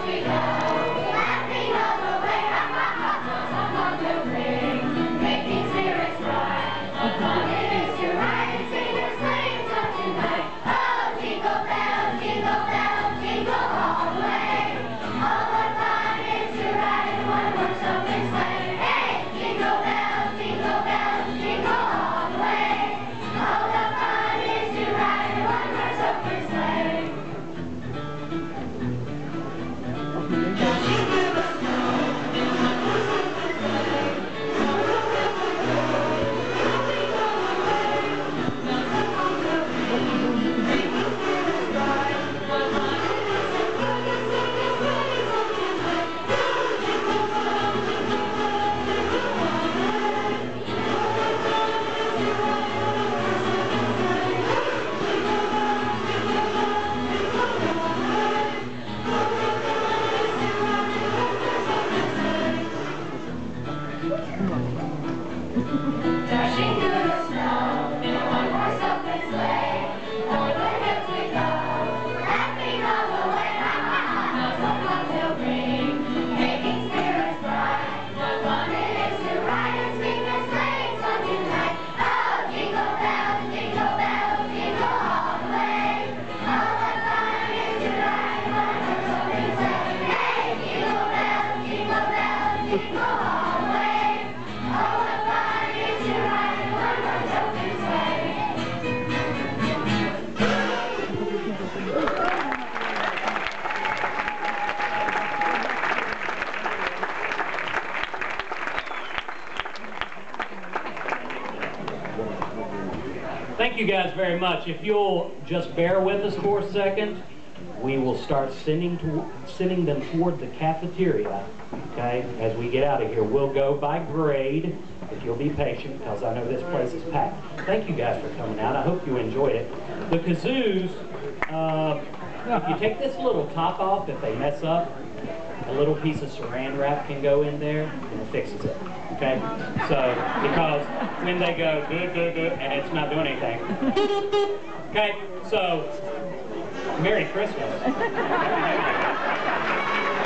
Thank you guys very much. If you'll just bear with us for a second, we will start sending them toward the cafeteria, okay, as we get out of here. We'll go by grade, if you'll be patient, because I know this place is packed. Thank you guys for coming out. I hope you enjoyed it. The kazoos, if you take this little top off, if they mess up, a little piece of saran wrap can go in there and it fixes it. Okay? So, because when they go and it's not doing anything. Okay? So, Merry Christmas.